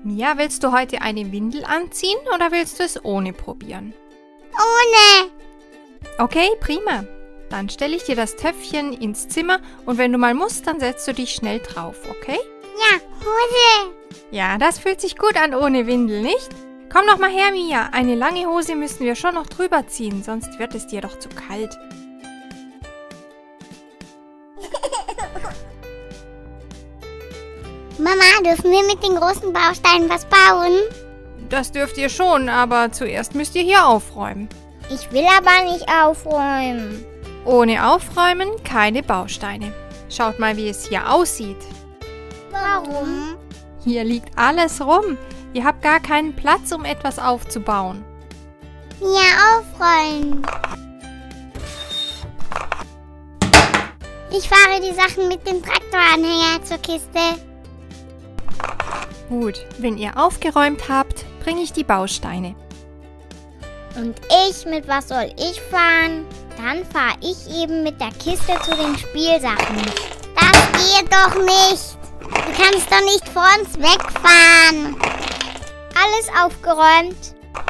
Mia, willst du heute eine Windel anziehen oder willst du es ohne probieren? Ohne. Okay, prima. Dann stelle ich dir das Töpfchen ins Zimmer und wenn du mal musst, dann setzt du dich schnell drauf, okay? Ja, Hose. Ja, das fühlt sich gut an ohne Windel, nicht? Komm noch mal her, Mia. Eine lange Hose müssen wir schon noch drüber ziehen, sonst wird es dir doch zu kalt. Mama, dürfen wir mit den großen Bausteinen was bauen? Das dürft ihr schon, aber zuerst müsst ihr hier aufräumen. Ich will aber nicht aufräumen. Ohne Aufräumen keine Bausteine. Schaut mal, wie es hier aussieht. Warum? Hier liegt alles rum. Ihr habt gar keinen Platz, um etwas aufzubauen. Ja, aufräumen. Ich fahre die Sachen mit dem Traktoranhänger zur Kiste. Gut, wenn ihr aufgeräumt habt, bringe ich die Bausteine. Und mit was soll ich fahren? Dann fahre ich eben mit der Kiste zu den Spielsachen. Das geht doch nicht. Du kannst doch nicht vor uns wegfahren. Alles aufgeräumt.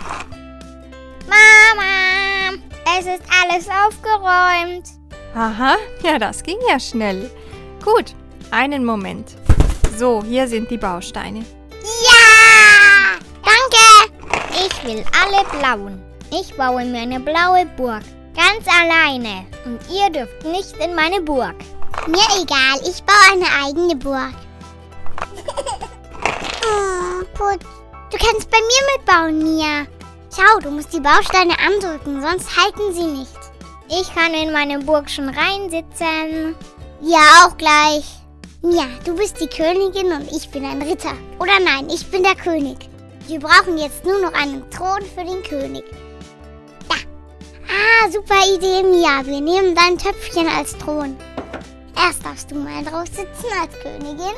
Mama, es ist alles aufgeräumt. Aha, ja, das ging ja schnell. Gut, einen Moment. So, hier sind die Bausteine. Ja! Danke! Ich will alle blauen. Ich baue mir eine blaue Burg. Ganz alleine. Und ihr dürft nicht in meine Burg. Mir egal, ich baue eine eigene Burg. Oh, Putz. Du kannst bei mir mitbauen, Mia. Schau, du musst die Bausteine andrücken, sonst halten sie nicht. Ich kann in meine Burg schon reinsitzen. Ja, auch gleich. Mia, du bist die Königin und ich bin ein Ritter. Oder nein, ich bin der König. Wir brauchen jetzt nur noch einen Thron für den König. Da. Ah, super Idee, Mia. Wir nehmen dein Töpfchen als Thron. Erst darfst du mal drauf sitzen als Königin.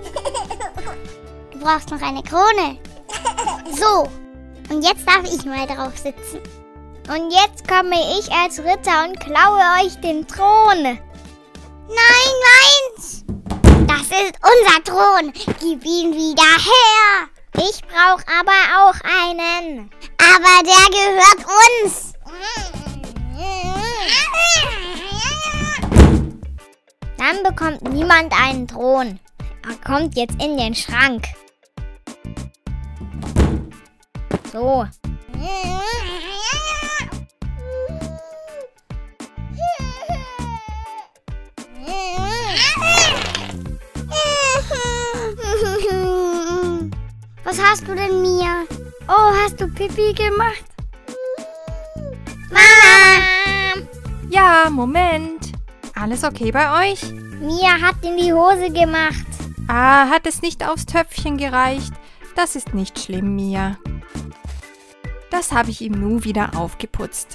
Du brauchst noch eine Krone. So. Und jetzt darf ich mal drauf sitzen. Und jetzt komme ich als Ritter und klaue euch den Thron. Nein, meins! Das ist unser Thron. Gib ihn wieder her. Ich brauche aber auch einen. Aber der gehört uns. Dann bekommt niemand einen Thron. Er kommt jetzt in den Schrank. So. Was hast du denn, Mia? Oh, hast du Pipi gemacht? Mama! Ja, Moment. Alles okay bei euch? Mia hat in die Hose gemacht. Ah, hat es nicht aufs Töpfchen gereicht? Das ist nicht schlimm, Mia. Das habe ich ihm nur wieder aufgeputzt.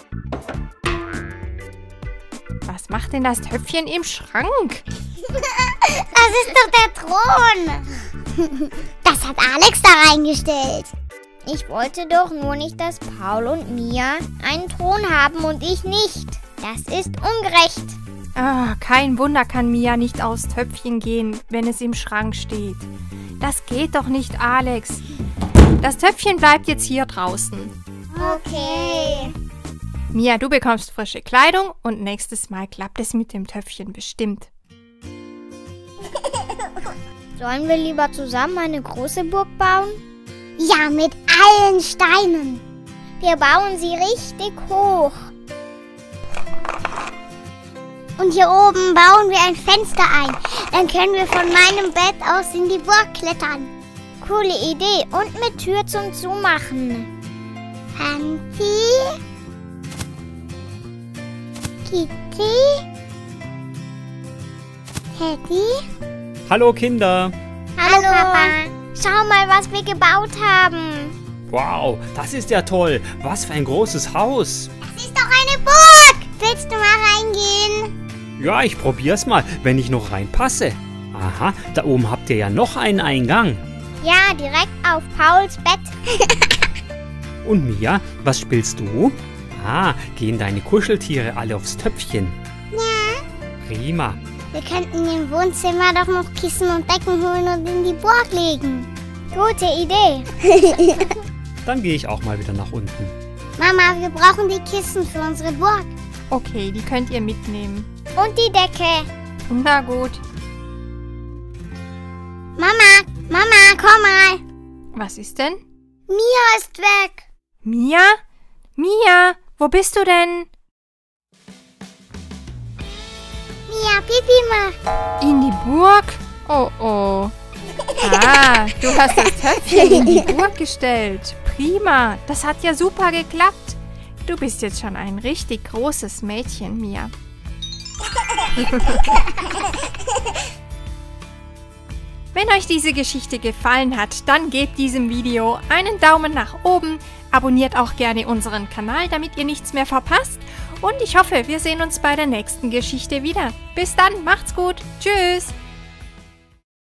Was macht denn das Töpfchen im Schrank? Das ist doch der Thron. Das hat Alex da reingestellt. Ich wollte doch nur nicht, dass Paul und Mia einen Thron haben und ich nicht. Das ist ungerecht. Ah, kein Wunder kann Mia nicht aufs Töpfchen gehen, wenn es im Schrank steht. Das geht doch nicht, Alex. Das Töpfchen bleibt jetzt hier draußen. Okay. Mia, du bekommst frische Kleidung und nächstes Mal klappt es mit dem Töpfchen bestimmt. Sollen wir lieber zusammen eine große Burg bauen? Ja, mit allen Steinen. Wir bauen sie richtig hoch. Und hier oben bauen wir ein Fenster ein. Dann können wir von meinem Bett aus in die Burg klettern. Coole Idee. Und mit Tür zum Zumachen. Fancy? Kitty? Teddy? Hallo Kinder! Hallo Papa. Schau mal, was wir gebaut haben. Wow, das ist ja toll. Was für ein großes Haus. Das ist doch eine Burg. Willst du mal reingehen? Ja, ich probier's mal, wenn ich noch reinpasse. Aha, da oben habt ihr ja noch einen Eingang. Ja, direkt auf Pauls Bett. Und Mia, was spielst du? Ah, gehen deine Kuscheltiere alle aufs Töpfchen? Ja. Prima. Wir könnten im Wohnzimmer doch noch Kissen und Decken holen und in die Burg legen. Gute Idee. Dann gehe ich auch mal wieder nach unten. Mama, wir brauchen die Kissen für unsere Burg. Okay, die könnt ihr mitnehmen. Und die Decke. Na gut. Mama, komm mal. Was ist denn? Mia ist weg. Mia? Mia, wo bist du denn? Mia, Pipi mal. In die Burg? Oh, oh. Ah, du hast das Töpfchen in die Burg gestellt. Prima, das hat ja super geklappt. Du bist jetzt schon ein richtig großes Mädchen, Mia. Wenn euch diese Geschichte gefallen hat, dann gebt diesem Video einen Daumen nach oben, abonniert auch gerne unseren Kanal, damit ihr nichts mehr verpasst. Und ich hoffe, wir sehen uns bei der nächsten Geschichte wieder. Bis dann, macht's gut. Tschüss.